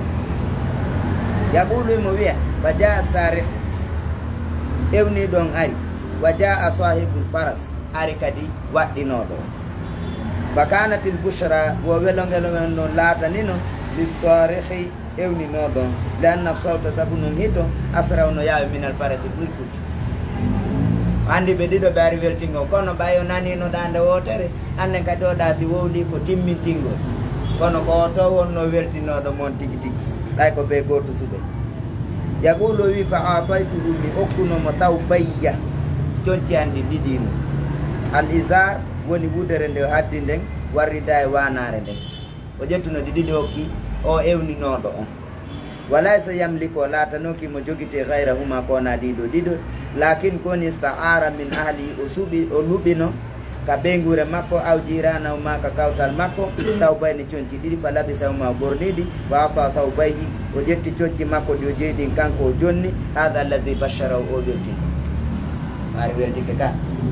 Yaqulu mo wiya wa jaa sarih ewni ɗon ari wa jaa sahibul faras ari kadi waɗɗinoɗo wa kanatil bushra wo welongelo men no laatanino lissarihi ewninoɗon li anna sawta sabu num hito asraw no yawi minal farasi ɓulɓuɗi andi ɓe ɗiɗo ɓe ari weltingo kono ɓayo nanino ɗande wotere annen kadi oɗa si wowli ko timmintingo kono ko o to wonno weltinoɗo moon tigi tigi ɗay ko ɓe goto suɓe. Yaqulu wi fa ataytuhu mi okkunomo tawbayya conci andi ɗiɗimo al izar woni wudere nde haddi nden warrida e wanare nden o ƴettuno ɗi ɗiɗi hokki o ewninoɗo on walaysa yamliko laatanoki mo jogite gayra huma kona ɗiɗo ɗiɗo lakin koni ista'ara min ahli o suɓi o luɓino ka ɓeygure makko aw jirana ma ka kawtal makko tawbayni conci ɗiɗi fa labisa huma borniɗi wa ata tawbayhi o ƴetti conci makko ɗi o jeeɗin kanko o jonni hada alladi bashara o weltino mari weltike ka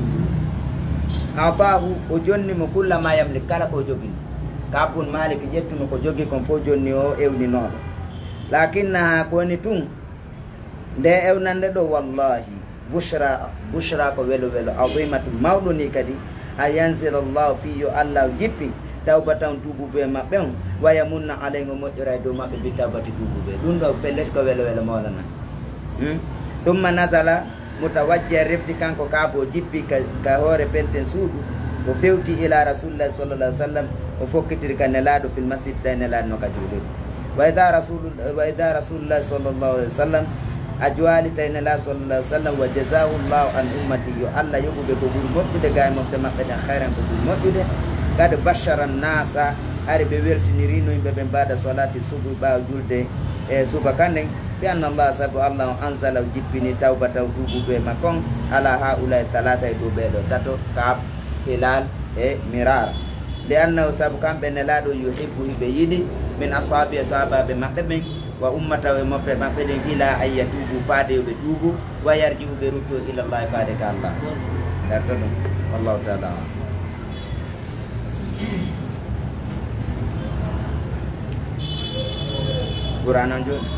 atahu o jonni mo kulla ma yamlik kala ko jogini Ka'bun Malik ƴettuno ko jogi kon fof jonni o ewninoɗo lakinnaha koni tun nde ewnande ɗo wallahi bushra ko welo azimatu mawɗo ni kadi a yanzila llahu fi yo Allah jippi tawbatan tubuɓe maɓɓe on waya munna alaygo moƴƴora e dow maɓɓe bi tawbati tubuɓe ɗum ɗo pellet ko welo mawlana tumma nazala mutawajjia refti kanko Ka'b o jippi ka hoore penten suudu o fewti ila rasulillahi sallallahu alaihi wasallam o fokkitiri ka nelaɗo fil masjid tawi nelaɗo no ka juuliri wa ida rasulillahi sallallahu alaihi wasallam a jowali tawi nelaɗo sallallahu alaihi wasallam wa jazahu llahu an ummati yo Allah yoɓuɓe ko ɓuuri moƴƴude ga e mofte maɓɓe ɗen hayran ko ɓuuri moƴƴude kadi bashara nasa ari ɓe weltinirino yimɓe ɓe mbaɗa salati subu ɓawa julde e subaka nden bi anna allah sabu allah o anzala o jippini tawbata o tubuɓe makkon ala haula e talata e dow ɓeɗo tato Ka'b Hilal e Mirar li annahu sabu kamɓe nelaɗo yuhibbu hiɓe yiɗi min ashabi e sahabaɓe maɓɓe ɓen wa ummata e mofɓe maɓɓe ɗen ila an yatubu faade yoɓe tuubu wa yarji'u ɓe rutto ilallah faade ka allah darto ɗum wallahu taala ɓuranon joni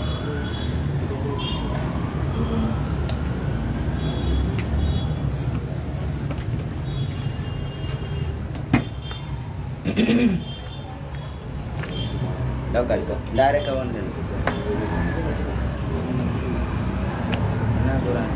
dogal ko ndaare ka wonde no na ɓuran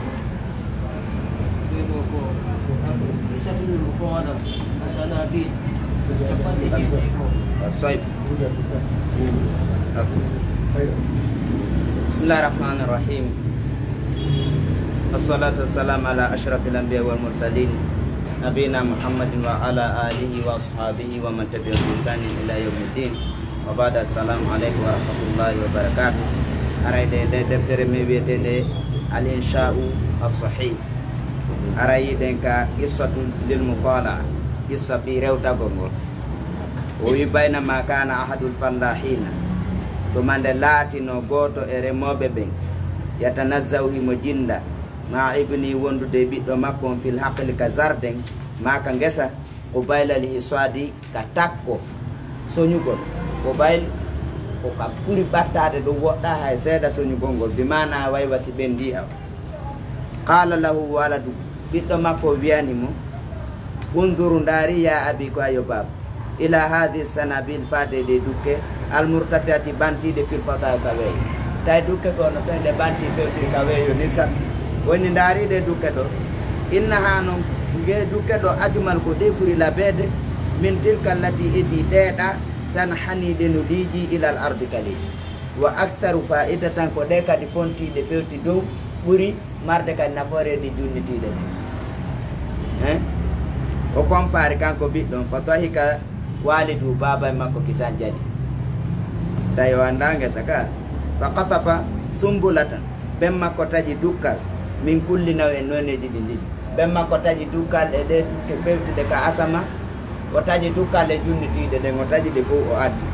Bismillahirrahmanirrahim. Assalatu wassalamu ala ashrafil anbiya wal mursalin nabiyina Muhammadin wa ala alihi wa ashabihi wa man tabi'ahum bi ihsanin ila yaumiddin. Wa ba'da, assalamu alaikum wa rahmatullahi wa barakatuh. Arayde deftere me wiyetende al insha'u as-sahih arayi den ka qissatu lil muqala qissa fi rewtagol ngol o wi baynama kana ahadul fallahina to mande laatino goto e remoɓe ɓen yatanazzaw himo jinda ma ibni wondude ɓiɗɗo makko on fil haqli ka jardin ma ka ngesa ko baylali hiswadi ka takko soñugol ko bayl ko kam ɓuri ɓattade ɗum woɗɗa hay seeɗa soñugol ngol bimana way wasi ɓendi aw qala lahu waladu ɓiɗɗo makko wiyanimo unduru ndaari ya abi ko ayo baba ila hadi sanabil fade de dukke almurtafiati bantiɗe fil fata ka weeyo tawi dukke gono ton ɗe banti fewtiri ka weeyo ni sappi woni ndaariɗe dukke ɗo inna ha noon ge dukke ɗo ajumal ko ɗe ɓuri labede min tilka allati edi ɗeeɗa tan haniɗe no liiji ilal ardi kali wa actaru faida tan ko ɗe kadi fontiɗe fewti dow ɓuri marde kadi naforeɗi junnitiɗe ɗe o compare kanko ɓiɗɗon ko tahika walidu baba e makko kisan jali tawi o anda ngesa ka fa qatafa sumbulatan ɓen makko taƴi dukkal min kulli naw e noneji ɗi ɗiɗi ɓen makko taƴi dukkal e ɗe dukke fewtude ka asama o taƴi dukkal e junnitiɗe ɗen o taƴi ɗe fof o addi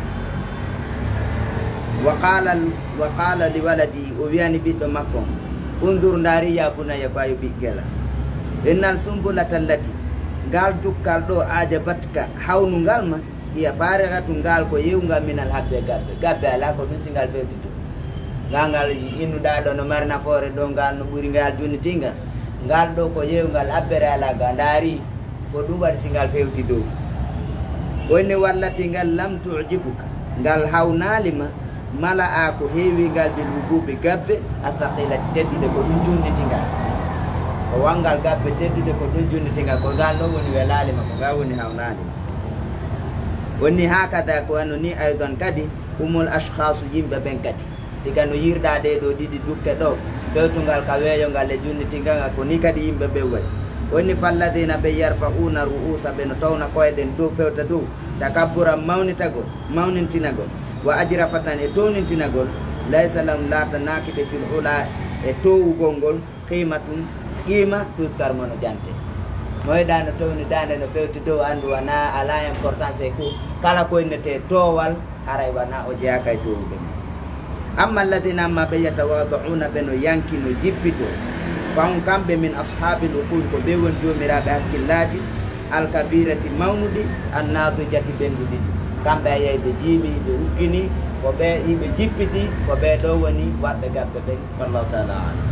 wa qala li waladi o wiyani ɓiɗɗo makko undur ndaari ya bunaya ko ayo ɓiggela innal sumbulata allati ngal dukkal ɗo ajabatka hawnu ngal ma iya farigatu ngal ko yewgal minal habbe gabbe ala ko ɗum si ngal fewti to ngal innuɗa ɗo no mari nafoore ɗo ngal no ɓuri ngal junnitingal ngal ɗo ko yewgal habbere ala ga ndaari ko ɗum waɗi si ngal fewti dow wonni wallati ngal lam tujibuka ngal hawnalima mala a ko heewi ngal bil wubuɓe gabbe athaqilati teddude ko ɗum junnitingal o wangal gabbe teddude ko ɗum junnitingal ko ngal ɗo woni welalima ko ngal woni hawnalima wonni hakada ko wano ni aydan kadi humul ashkhasu yimɓe ɓen kadi sika no yirɗa ɗe ɗo ɗiɗi dukke ɗo fewtugal ka weeyogal e junnitingal ko ni kadi yimɓe ɓe wayi wonni falladina ɓe yarfauna ru'usa ɓe no tawna koyeɗen dow fewta dow takabburan mawnitagol mawnintinagol wa ajrafatan e townintinagol laysa lam latanakide fil ula e towugol ngol qimatum qima tuttar mono jante moyɗa no towni dande no fewti dow andu wana ala importance e ko kala koynete towal haray wana o jeeyaka e towuɓe amma alladina amma ɓe yatawada'una ɓe no yanki no jippito fawon kamɓe min ashabil uqul ko ɓe woni jomiraɓe hakkillaji alkabirati mawnuɗi annadujati ɓenduɗi kamɓe a yeyi ɓe jiimi ɓe uggini ko ɓe yimɓe jippiti ko ɓe ɗo woni waɓɓe gabɓe ɓen wallahu taala alam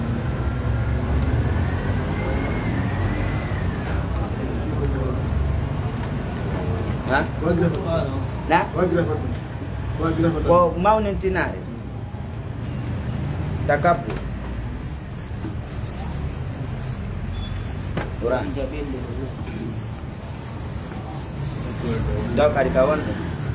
ha na ko mawnintinare takabbu ora taw kadi ka wonɗo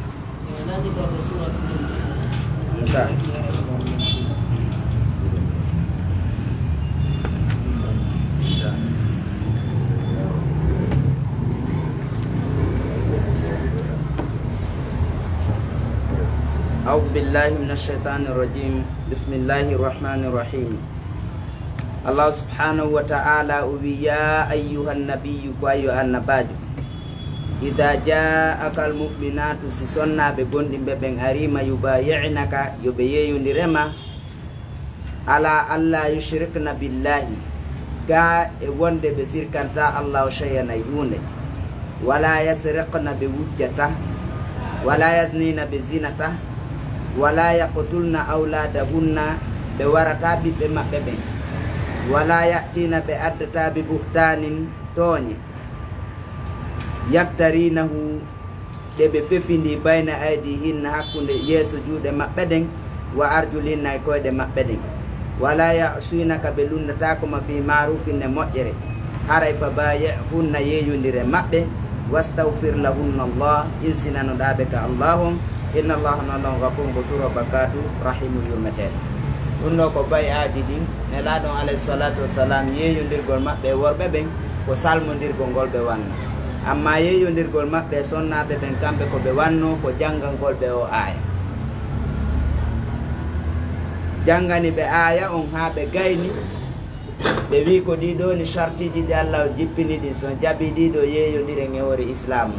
أعوذ بالله من الشيطان الرجيم بسم الله الرحمن الرحيم الله سبحانه وتعالى يا أيها النبي أيها النبي إذا جاءك المؤمنات سسنا ببند ببن أريما يبايعنك يبيين رما على ألا يشركن بالله ga e wonde ɓe sirkanta Allah shay'an yunde wala yasriqna bi wujjata wala yaznina bi zinata wala yaqtulna awladahunna ɓe warata ɓiɓɓe maɓɓe ɓen wala yatina ɓe addata bi buhtanin tooñe yaftarinahu ɗe ɓe fefindi bayna aydihinna hakkude yeeso juuɗe maɓɓe ɗen wa arjulinna e koyɗe maɓɓe ɗen wala yasinaka ɓe lundatakoma fi marufinne moƴƴere haray fa bayihunna yeyodire maɓɓe wastawfir lahunna Allah insinanoɗaɓe ka allahum inna allaha noon gafurun ko suro bakatu rahimu yurmeteɗo ɗum ɗo ko bayi aadi ɗin nelaɗon alayhi salatu wassalam yeeyodirgol maɓɓe worɓe ɓen ko salmodirgol ngol ɓe wanno amma yeeyodirgol maɓɓe sonnaɓe ɓen kamɓe ko ɓe wanno ko janngangol ɓe o aya janngani ɓe aya on ha ɓe gayni ɓe wi ko ɗiɗo ni chartiji ɗi Allah jippini ɗi so jaɓi ɗiɗo yeeyodire ŋewori islamu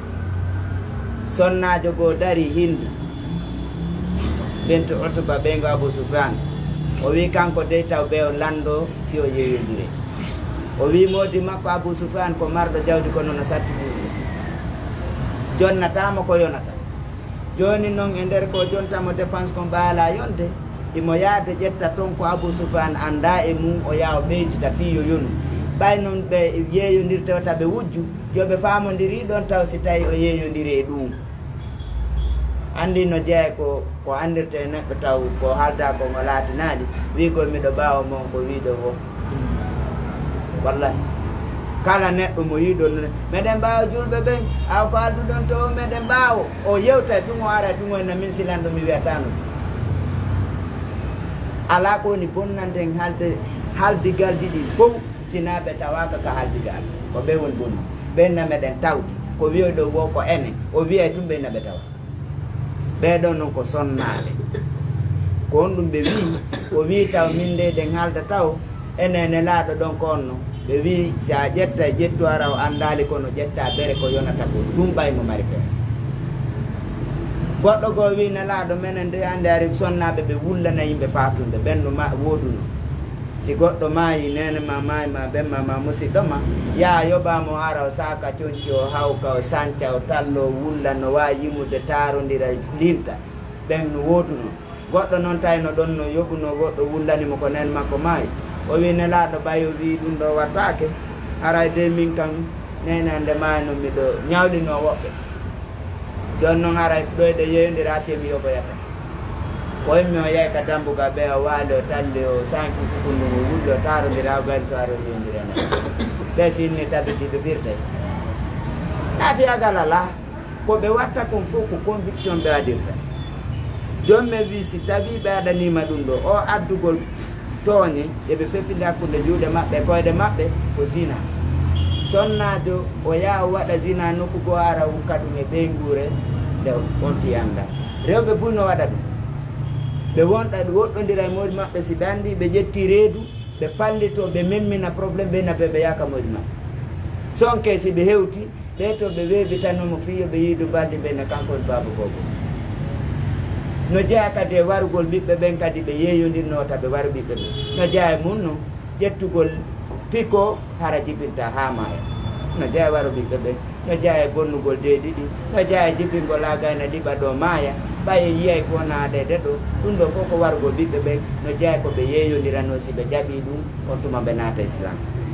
sonnajo goo dari Hindu bintu Utba ɓeygo Abu Sufyan o wi kanko dey taw ɓe o lando si o yeeyodire o wi modi makko Abu Sufyan ko marɗo jawdi kono no satti ɗuɗi jonnatamo ko yonata joni noon e nder ko jontamo dépense ko mbaala yonde imo yaade ƴetta toon ko Abu Sufyan anda e mum o yaha ɓeydita fiyo yonu ɓay noon ɓe yeeyodirte wata ɓe wujju yoɓe famodiri ɗon taw si tawi o yeeyodiri e ɗum andi no jeeya ko andirte neɗɗo taw ko haalda ko ngo laatinaɗi wigol miɗo ɓawa mon ko wiiɗo wo wallahi kala neɗɗo mo yiiɗo meɗen mbawa julɓe ɓen aw ko alduɗon to meɗen mbawo o yewta e tungo ara tungo ena min silanɗo mi wiyatano ala ko woni bonnanden haldigalji ɗi fof sinaɓe tawaka ka haldigal ko ɓe woni bonni ɓenna meɗen tawti ko wiyoɗo wo ko ene o wiya tum ɓenna ɓe tawa ɓeɗon noon ko sonnaɓe ko on ɗum ɓe wi o wi taw min de ɗen haalda taw enene laaɗo ɗon ko onno ɓe wi si a ƴetta e ƴettu ara o andali kono ƴetta bere ko yonata ko ɗum ɓaymo mari feere goɗɗo goo wi nelaɗo menen de ande ari sonnaɓe ɓe wullana yimɓe fatunde ɓenɗo ma woduno si goɗɗo maayi nene ma maayi ma ɓemma ma musidɗo ma yaa yoɓamo ara o saka coñci o hawka o sanca o tallo o wulla no wawi yimude tarodira linta ɓen no woduno goɗɗo noon tawino ɗon no yoɓuno goɗɗo wullanimo ko nen makko maayi o wi nelaɗo ɓayo wi ɗum ɗo wattake aray de min kam nene ande maayi no miɗo ñawlino woɓɓe joni noon aray ɗoyɗe yeeyodira temi yoɓoyata o immi o yeey ka dambuga ɓe o waali o talli o sanki sukundu o wulli o tarodira o gari so ari o yeyodirene ɓe sinni tabitiɓe birtay laafiyagal ala ko ɓe watta kon fof ko conviction ɓe waɗirta joni mi wi si tawi ɓe aɗanima ɗum ɗo o addugol tooñe eɓe fefinde hakkude juuɗe maɓɓe koyɗe maɓɓe ko zina sonnajo o yaha o waɗa zina nokku go ara hukka ɗum e ɓeygure nde onti anda rewɓe buy no waɗa ɗum ɓe wonɗa woɗɗodira e moƴi maɓɓe si ɓe andi ɓe ƴetti reedu ɓe pallito ɓe memmina probléme ɓe nabe ɓe yaka moƴi maɓɓe sonke si ɓe hewti ɓe to ɓe weebi tan nomo fiyo ɓe yiidu balɗe ɓe ne kanko e baaba gogo no jeeya kadi e warugol ɓiɓɓe ɓen kadi ɓe yeeyodirnota ɓe waru ɓiɓɓe ɓe no jeeya e mum no ƴettugol piko hara jibinta ha maya no jeeya e waru ɓiɓɓe ɓen no jeeya e bonnugol deeɗiɗi no jeeya e jibingol agayna ɗiɓa ɗo maya ɓaye yiyay ko naadede ɗo ɗum ɗo fof ko warugol ɓiɓɓe ɓen no jeeya ko ɓe yeeyodirano si ɓe jaɓi ɗum on tuma ɓe naata islam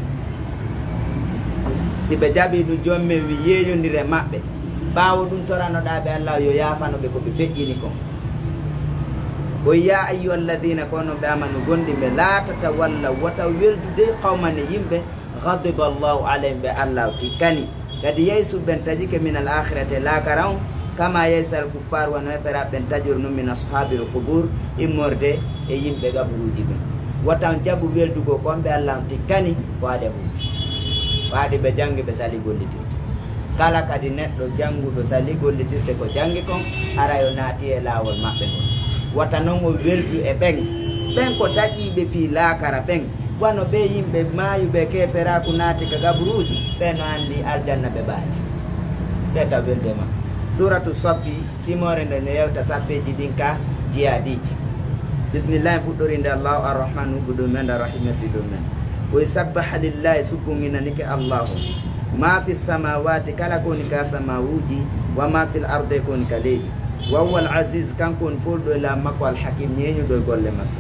si ɓe jaɓi ɗum joni min wi yeeyodire maɓɓe ɓaawo ɗum toranoɗa ɓe Allah yo yafanoɓe koɓe feƴƴini kon o ya ayyuha alladina kono ɓe amanu gonɗiɓe laatata walla wota weldude qawmane yimɓe gadiba allahu alayhim ɓe Allah tikkani kadi yeysu ɓen tajike min al akhirate lakara on kama yeysa al kuffar wano hefera ɓen tajor num min ashabil qubur immorde e yimɓe gaburuji ɓen wotan jaɓu weldugo kon ɓe Allah tikkani ko waɗe huuti waɗi ɓe jangi ɓe sali gollitirde kala kadi neɗɗo janguɗo sali gollitirde ko jangi kon ara yo naati e lawol maɓɓe kon wata noon o weldu e ɓen ko taƴiɓe fi laakara ɓen wano ɓe yimɓe mayuɓe keferaku naati ka gaburuji ɓe no andi aljanna ɓe ɓaati ɓe taw welde ma suratu soffi simore nde ne yewta sappeji ɗin ka jiyadiji bisimillahi fuɗɗorinde allahu arrahmanu huɓu men arrahimati ɗum men koye sabbaha lillahi subbuginanike allahu ma fi samawati kala koni ka samawuji wa ma fil arde koni ka leydi wawwa al aziz kanko woni folɗo e lam makko al hakim ñeñuɗo e golle makko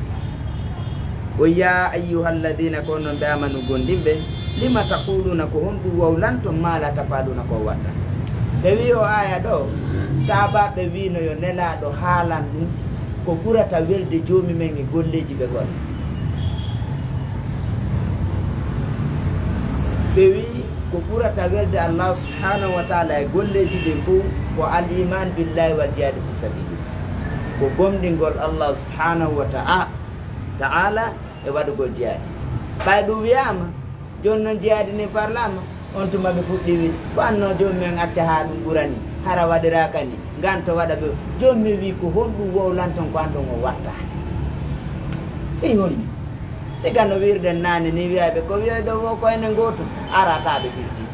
o ya ayyuha alladina ko noon ɓe amanu gondimɓe lima taquluna ko honɗum wawlanto mala tafaluna ko watta ɓe wi o aya ɗo sahabaɓe wino yo nelaɗo haalan ɗum ko ɓurata welde joomi men e golleji ɓe golle ɓe wi ko ɓurata welde Allah subhanahu wa taala e golleji ɗin fof ko al iman billahi wal jihadi fi sabili ko gomɗingol Allah subhanahu wa taala e waɗugol jihadi ɓay ɗum wiyama joni noon jihadi ni parlama on tuma ɓe fuɗɗi wi ko anno joni men acca ha ɗum ɓurani hara waɗiraka ni ganto waɗa ɓe joni mi wi ko honɗum wowlanton ko andon o watta ey holni sigano wirde nane ni wiyaɓe ko wiyoyde wo ko enen goto arataɓe firti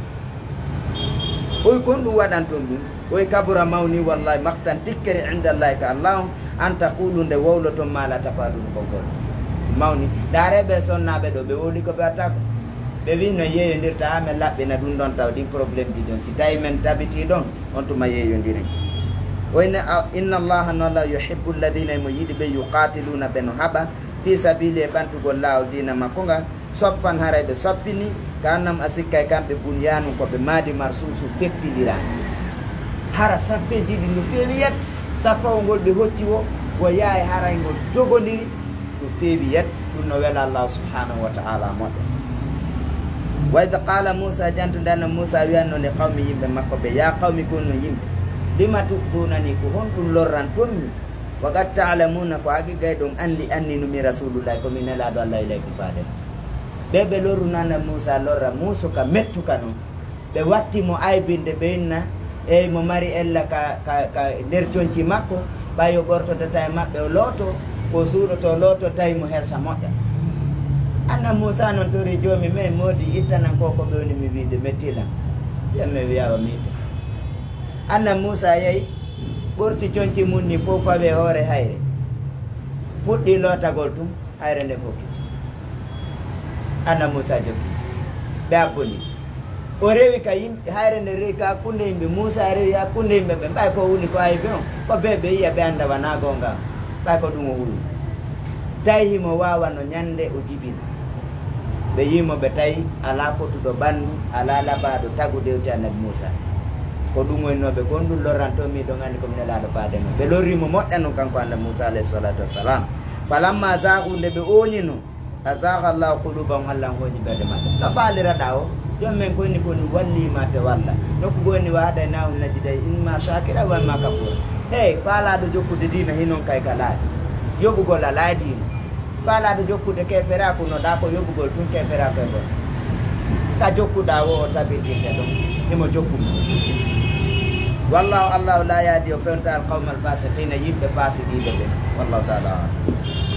oy kon ɗum waɗan toon ɗum oy kabura mawni wallahi maktan tikkere indallahi ka allah an taqulu nde wowloton mala tafaɗum ko gol mawni dareɓe sonnaɓe ɗo ɓe woli ko ɓe wattako ɓe wi no yeeyodirta ha men laɓɓina ɗum ɗon taw ɗin probléme ji ɗon si tawi men tabiti ɗon on tuma yeeyodiri oyne inna allaha nolla yuhibbu alladina mo yiɗi ɓe yuqatiluna ɓe no haɓa fi sabili e ɓantugol lawol dina makko nga soffan haray ɓe soffini ka annam a sikkay kamɓe bunyanu koɓe maadi mar suusu feppidira hara sappe jiɗi no feewi yet saffawol ngol ɓe hocci wo yaay haray ngol dogodiri no feewi yet ɗum no wela allah subhanahu wa ta'ala moɗo wa id qala moussa jantude anna moussa wiyanno nde qawmi yimɓe makko ɓe ya qawmi kono yimɓe lima tuɓtunani ko honɗum lorran tonmi wa qad ta'lamuna ko haqiqay ɗum anni numi rasulullahi komi nelaɗo allah ilaykum faade ɓe ɓe lorrunana moussa lorra muuso ka mettuka noon ɓe wattimo aybinde ɓe inna eyyi mo mari ella ka nder coñci makko ɓayo ɓortodata e maɓɓe o looto ko suuɗoto looto tawi mo hersa moƴƴa anna moussa noon tori joomi men moodi ittanan ko ko ɓe woni mi wiide mettila ɓiyammi wiyawa miita anna moussa yeyi ɓorti coñci mum ni fof fawe hoore hayre fuɗɗi lootagol tum hayre nde fokkiti anna moussa jokki ɓe abboni o rewi ka yimɓe hayre nde rewi ka hakkunde yimɓe moussa rewi hakkunde yimɓe ɓe ɓay ko wuli ko aybe on ko ɓe ɓe yiya ɓe anda wana gonga ɓay ko ɗum o hulu tawi himo wawano ñande o jibina ɓe yimo ɓe tawi ala fotuɗo ɓandu ala labaɗo tagu dewti annabi moussa ko ɗum wonnoɓe gonɗum lorrantomi ɗon andi komi nelaɗo faadema ɓe lorrimo moƴƴa noon kanko annabi moussa alayhi salatu wassalam falamma zagu nde ɓe oñino azaga llahu qulubahum allah hoñi ɓerde maɓɓe no faaliraɗa o jom men koni wallima te walla nokku goni waɗa nawol najjiday inma shakira wa imma kafura hey faalaɗo jokkude dina hinon kay ka laaɗi yoɓugol a laadino faalaɗo jokkude kefera kunoɗa ko yoɓugol tun kefera koye gon ka jokkuɗa wo o tabitinde ɗon imo jokkuma wallahu allahu la yaadi o fewta al qawma al fasiqina yimɓe fasidiɓe ɓe wallahu taala alam